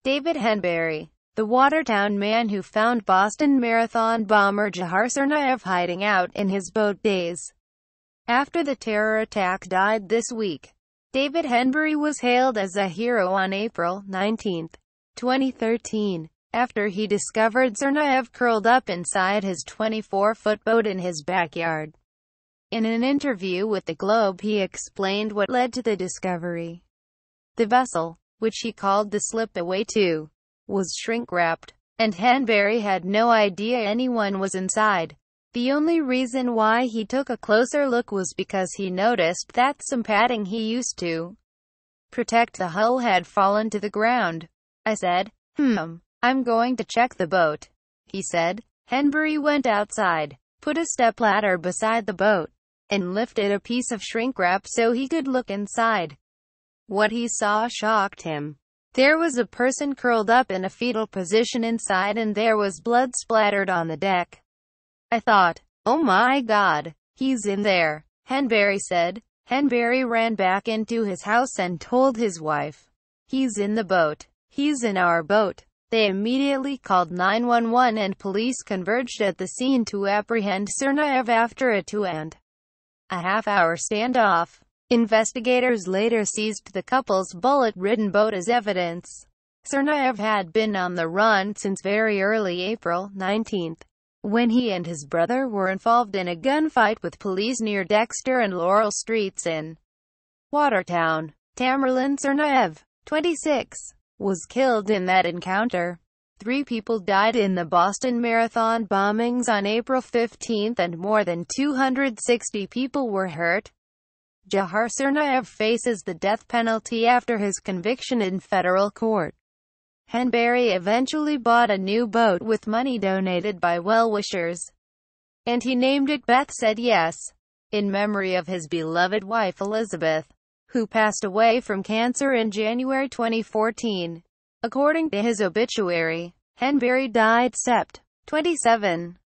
David Henneberry, the Watertown man who found Boston Marathon bomber Dzhokhar Tsarnaev hiding out in his boat days after the terror attack, died this week. David Henneberry was hailed as a hero on April 19, 2013, after he discovered Tsarnaev curled up inside his 24-foot boat in his backyard. In an interview with the Globe, he explained what led to the discovery. The vessel, which he called the Slip-Away 2, was shrink-wrapped, and Henneberry had no idea anyone was inside. The only reason why he took a closer look was because he noticed that some padding he used to protect the hull had fallen to the ground. I said, I'm going to check the boat, he said. Henneberry went outside, put a stepladder beside the boat, and lifted a piece of shrink wrap so he could look inside. What he saw shocked him. There was a person curled up in a fetal position inside, and there was blood splattered on the deck. I thought, oh my God, he's in there, Henneberry said. Henneberry ran back into his house and told his wife, he's in the boat. He's in our boat. They immediately called 911 and police converged at the scene to apprehend Tsarnaev after a 2.5-hour standoff. Investigators later seized the couple's bullet-ridden boat as evidence. Tsarnaev had been on the run since very early April 19, when he and his brother were involved in a gunfight with police near Dexter and Laurel Streets in Watertown. Tamerlan Tsarnaev, 26, was killed in that encounter. 3 people died in the Boston Marathon bombings on April 15 and more than 260 people were hurt. Dzhokhar Tsarnaev faces the death penalty after his conviction in federal court. Henneberry eventually bought a new boat with money donated by well-wishers, and he named it Beth Said Yes, in memory of his beloved wife Elizabeth, who passed away from cancer in January 2014. According to his obituary, Henneberry died Sept. 27.